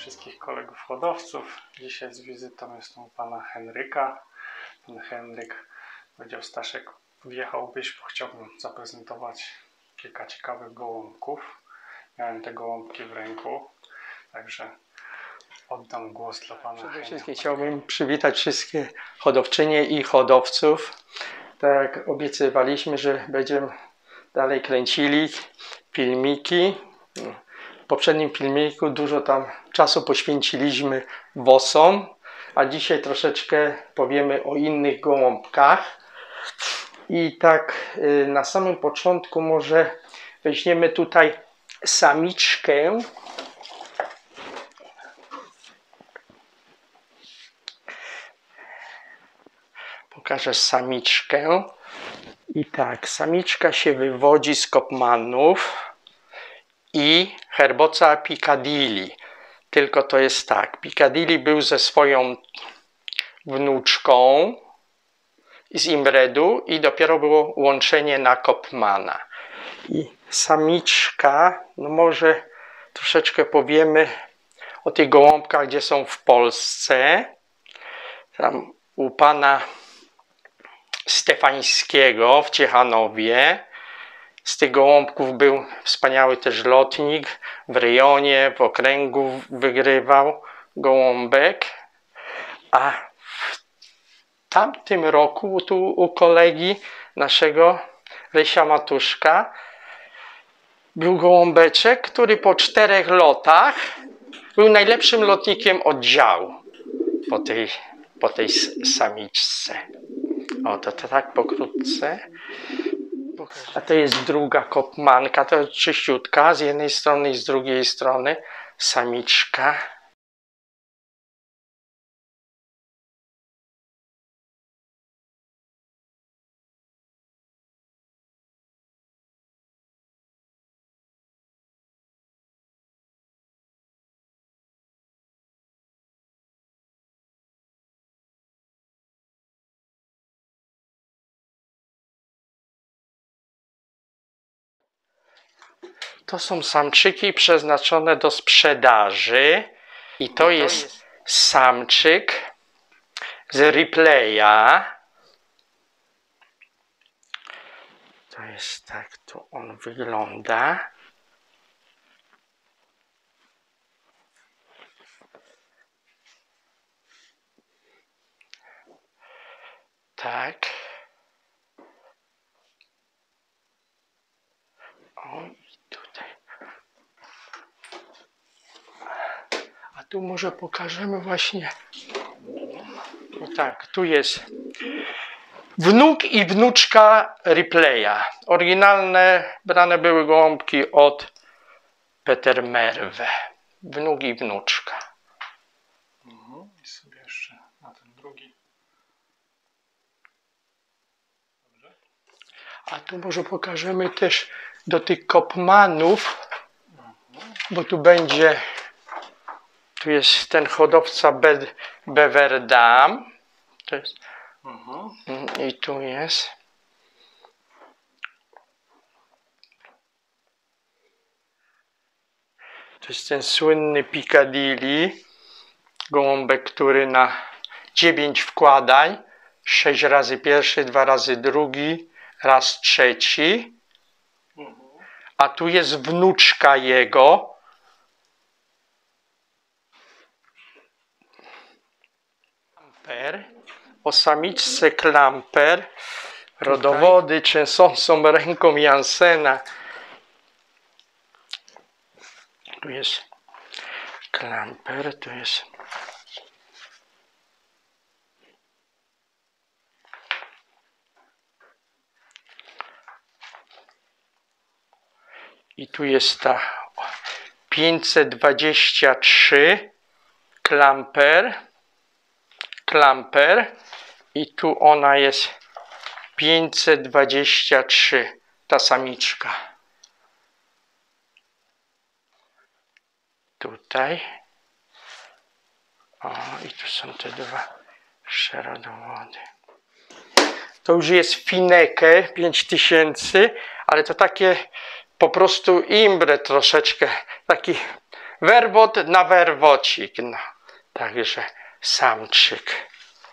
wszystkich kolegów hodowców. Dzisiaj z wizytą jest u pana Henryka. Pan Henryk powiedział: Staszek, wjechałbyś, bo chciałbym zaprezentować kilka ciekawych gołąbków. Miałem te gołąbki w ręku, także oddam głos dla pana Henryka. Przede wszystkim chciałbym przywitać wszystkie hodowczynie i hodowców. Tak jak obiecywaliśmy, że będziemy dalej kręcili filmiki. W poprzednim filmiku dużo tam czasu poświęciliśmy wosom, a dzisiaj troszeczkę powiemy o innych gołąbkach. I tak na samym początku może weźmiemy tutaj samiczkę. Pokażę samiczkę. I tak, samiczka się wywodzi z Kopmanów i herboca Piccadilly. Tylko to jest tak, Piccadilly był ze swoją wnuczką z Imbredu i dopiero było łączenie na Kopmana. I samiczka, no może troszeczkę powiemy o tych gołąbkach, gdzie są w Polsce. Tam u pana Stefańskiego w Ciechanowie. Z tych gołąbków był wspaniały też lotnik. W rejonie, w okręgu wygrywał gołąbek. A w tamtym roku tu u kolegi naszego Lesia Matuszka był gołąbeczek, który po 4 lotach był najlepszym lotnikiem oddziału po tej samiczce. O, to tak pokrótce. A to jest druga kopmanka, to czyściutka, z jednej strony i z drugiej strony samiczka. To są samczyki przeznaczone do sprzedaży i to jest samczyk z Ripley'a. To jest tak, tu on wygląda. Tak. O, tutaj. A tu może pokażemy właśnie. O tak, tu jest wnuk i wnuczka Ripley'a. Oryginalne brane były gołąbki od Peter Merwe. Wnuk i wnuczka. I sobie jeszcze na ten drugi. Dobrze. A tu może pokażemy też do tych Kopmanów, bo tu będzie, tu jest ten hodowca Beverdam. To jest, i tu jest. To jest ten słynny Piccadilly, gołąbek, który na 9 wkładań, 6 razy pierwszy, 2 razy drugi, raz trzeci. A tu jest wnuczka jego. Klamper. O samiczce Klamper. Rodowody trzęsącą ręką Jansena. Tu jest Klamper, tu jest. I tu jest ta 523 Klamper i tu ona jest 523, ta samiczka. Tutaj. O, i tu są te dwa szerodowody. To już jest Fineke 5000, ale to takie po prostu imbre troszeczkę, taki werwot na werwocik. No, także samczyk.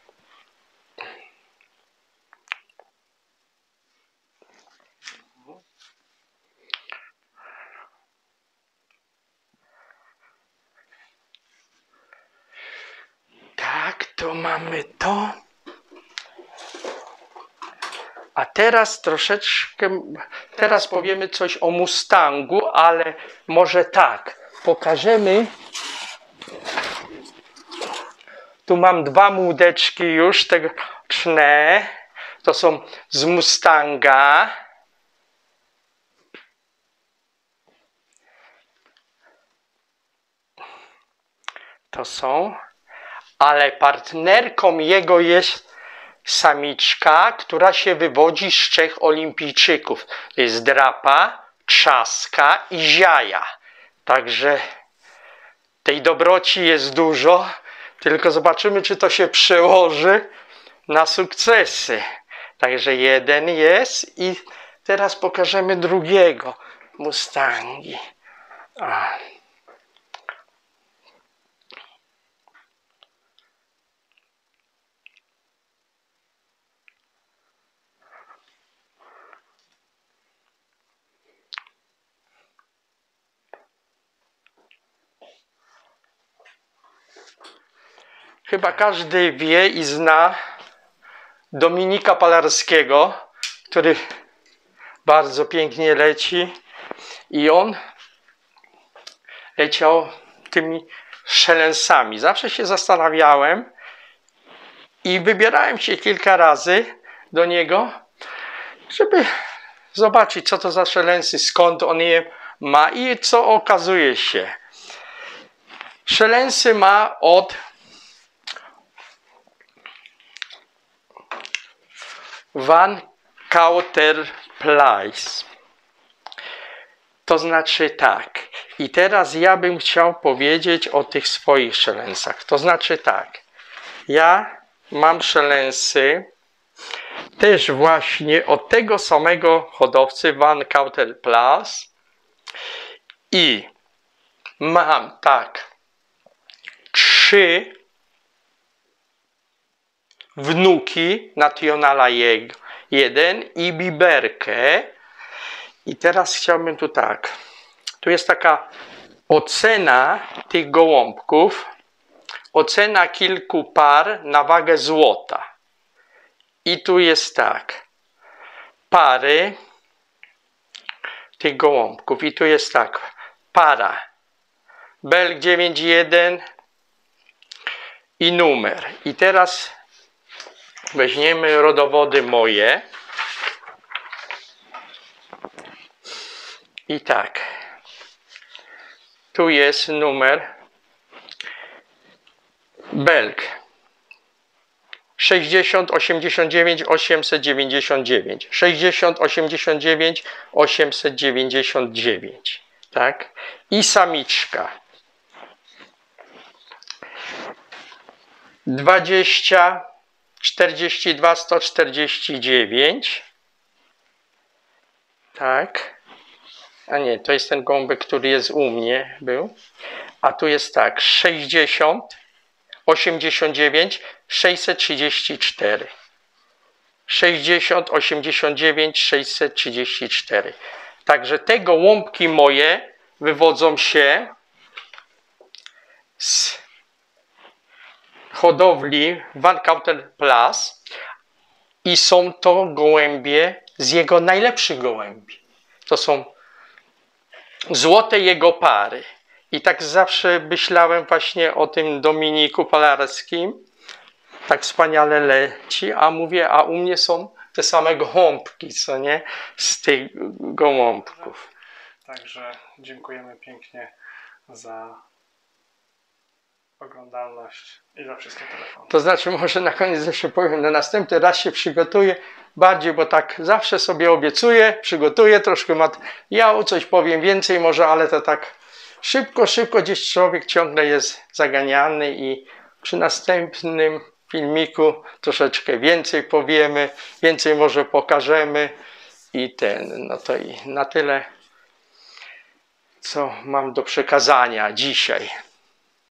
Tak, to mamy to. A teraz troszeczkę, teraz powiemy coś o Mustangu, ale może tak, pokażemy. Tu mam dwa młodeczki już tegoroczne. To są z Mustanga. To są, ale partnerką jego jest samiczka, która się wywodzi z 3 olimpijczyków. To jest drapa, trzaska i ziaja. Także tej dobroci jest dużo, tylko zobaczymy, czy to się przełoży na sukcesy. Także jeden jest i teraz pokażemy drugiego Mustangi. Chyba każdy wie i zna Dominika Palarskiego, który bardzo pięknie leci i on leciał tymi szelensami. Zawsze się zastanawiałem i wybierałem się kilka razy do niego, żeby zobaczyć, co to za szelensy, skąd on je ma i co okazuje się. Szelensy ma od Van Cauterpleis. To znaczy tak. I teraz ja bym chciał powiedzieć o tych swoich szelensach. To znaczy tak. Ja mam szelensy też właśnie od tego samego hodowcy Van Cauterpleis i mam tak 3 wnuki Nationala 1 i biberkę. I teraz chciałbym tu tak. Tu jest taka ocena tych gołąbków. Ocena kilku par na wagę złota. I tu jest tak. Pary tych gołąbków. I tu jest tak. Para. Belg 9.1 i numer. I teraz weźmiemy rodowody moje. I tak. Tu jest numer Belg 60 89 899. 60 89 899. Tak? I samiczka 20 42 149. Tak. A nie, to jest ten gołąbek, który jest u mnie, był. A tu jest tak, 60, 89, 634. 60, 89, 634. Także te gołąbki moje wywodzą się z hodowli Van Cauterpleis i są to gołębie z jego najlepszych gołębi. To są złote jego pary. I tak zawsze myślałem właśnie o tym Dominiku Palarskim. Tak wspaniale leci, a mówię, a u mnie są te same gołąbki, co nie? Z tych gołąbków. Także dziękujemy pięknie za oglądalność i za wszystkie telefony. To znaczy, może na koniec jeszcze powiem, na następny raz się przygotuję bardziej, bo tak zawsze sobie obiecuję, przygotuję troszkę materiału, coś powiem więcej może, ale to tak szybko gdzieś człowiek ciągle jest zaganiany i przy następnym filmiku troszeczkę więcej powiemy, więcej może pokażemy i no to i na tyle. co mam do przekazania dzisiaj.